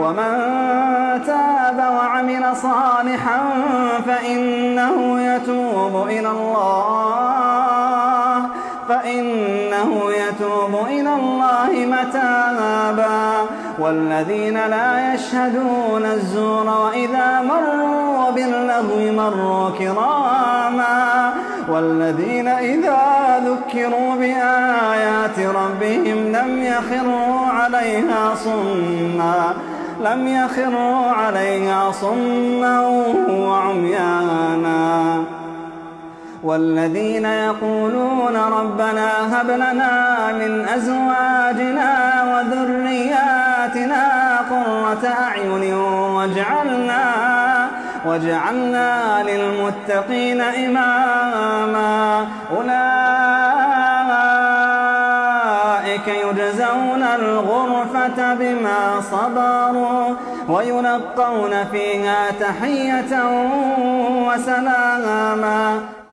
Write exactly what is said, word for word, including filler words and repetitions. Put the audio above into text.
ومن تاب وعمل صالحا فإنه يتوب إلى الله فإنه يتوب إلى الله متابا والذين لا يشهدون الزور وإذا مروا باللغو مروا كراما والذين إذا ذكروا بآيات ربهم لم يخروا عليها صما لم يخروا عليها صما وعميانا والذين يقولون ربنا هب لنا من أزواجنا وذرياتنا قرة أعين واجعلنا واجعلنا للمتقين إماما أولئك يجزون الغرفة بما صبروا ويلقون فيها تحية وسلاما.